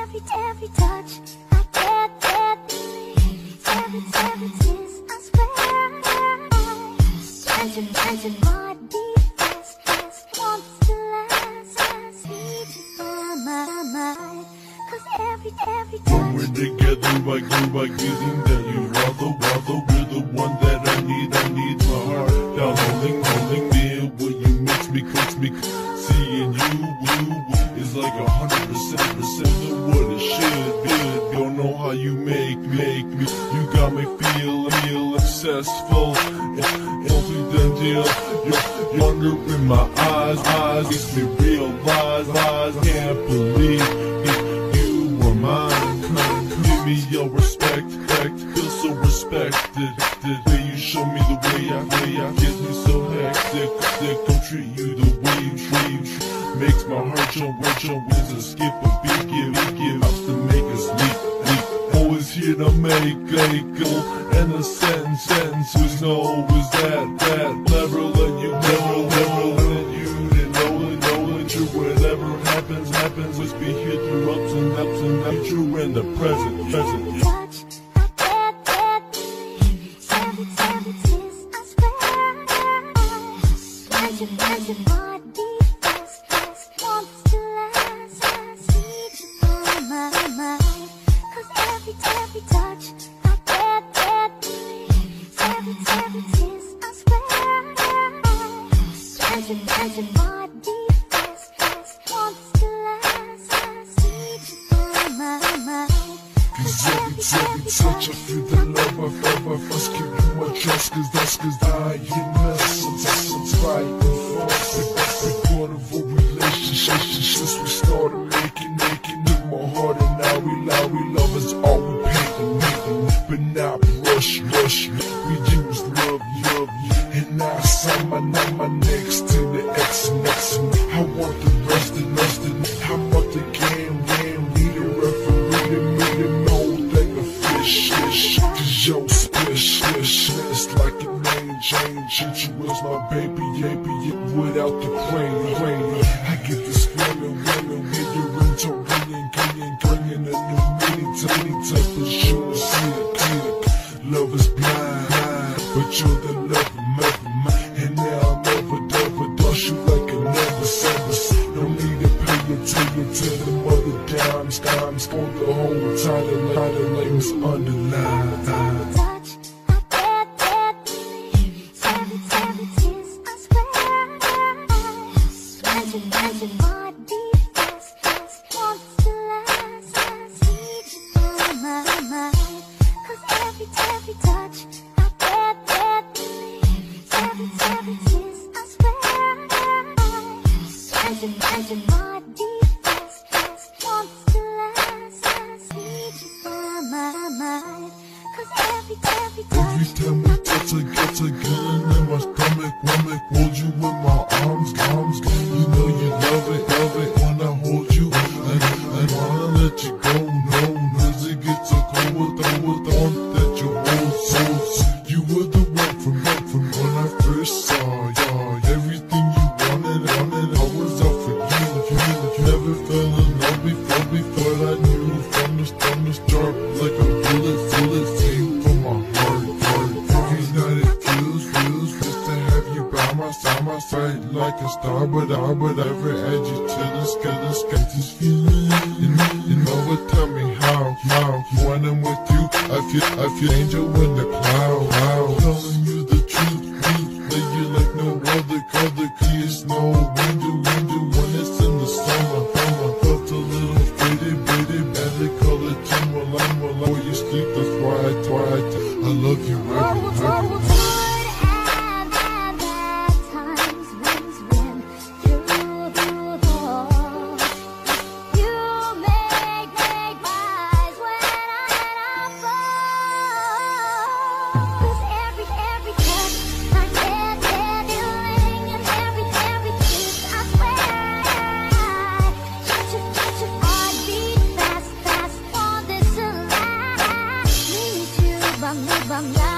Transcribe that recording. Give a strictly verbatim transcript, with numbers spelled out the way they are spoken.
every, every touch I get, get me. Every, every kiss, I swear I Dancing, dancing, body fast, fast wants to last, last Need you on my mind. Cause every, every touch when we're together, I go, I getting that you rather, rather we're the one that I need, I need my heart down, holding, holding near. Will you makes me, clicks me, seeing you, you is like a hundred percent, percent of what it should be. Don't know how you make, make me, you got me feel, feel successful. Only done deal, you're wonder in my eyes, eyes makes me realize, lies, can't believe it, you were mine. Come, give me your respect, respect, feel so respected. The way you show me the way I, way I get me so hectic, hectic. Don't treat you the way you treat, makes my heart jump, jump, jump, wins and skip a beat, give, give, ups to make us leap, leap. Always here to make, make, go, and a sentence, sentence, who's no, is that, that, never let you know, never let you to know, know that you, whatever happens, happens, let's be here through ups and ups and downs, you're in the present, present. touch I get, get me. Every, every kiss, I swear Dancing, dancing, body fast, fast wants to last, last Need you on my mind. Cause every, every touch I get, get me. Every, every kiss, I swear Dancing, dancing, body fast, fast wants to last, last Need you on my mind. Cause every, every touch I feel the love I feel, I first give you my trust. Cause that's cause I ain't messing, that's right and false. We're part of a relationship since we started making, making it my heart. And now we love, we love is all we painting, making. But not rush, rush, we use love, love. And I sign my name, my next to the X and X. I want the rest and rest and how much the game, game. Need a referee to me to know like a fish, fish. Cause yo, splish, splish, splish like a name change. Treat you as my baby, baby, without the crane, crane. I get this feeling, women with your into ringing, ringing, bringing a new meaning to any type of shoe. See it, click. Love is blind, blind, but you're the love of my, and now I'll never, never dust you like a never service. No need to pay attention to the mother dimes, dimes for the whole title, title names underlined. Touch I get, get me. Every, every kiss, I swear Dancing, dancing, body fast, fast wants to last, last Need you on my mind. Cause every, every touch I get, get me. Every, every kiss, I swear Dancing, dancing, body fast, fast wants to last, last Need you on my mind. Cause every, every touch Every time we touch, I get a gun in my stomach, stomach. Hold you in my arms, arms. You know you love it, love it when I hold you. I, I wanna let you go, no, cause it gets so cold with the, with the one that you hold so. You were the one from, from when I first saw you. Everything you wanted, wanted, I was out for you. You never fell in love before, before I knew from the, from the start. Like a bullet, bullet came from my heart, heart. Every night it feels, feels just to have you by my side, my side like a star. But I would ever add you to the sky, the sky. This feeling, you know, you know what? Tell me how, how. When I'm with you, I feel, I feel angel in the cloud, cloud. Telling you the truth, truth. That you like no other, other. Cause no window, window when it's in the summer, summer. Felt a little faded, faded, bad they call it timberline. Well, before you sleep, that's why I, why I, I love you every, every night. Bang, bang,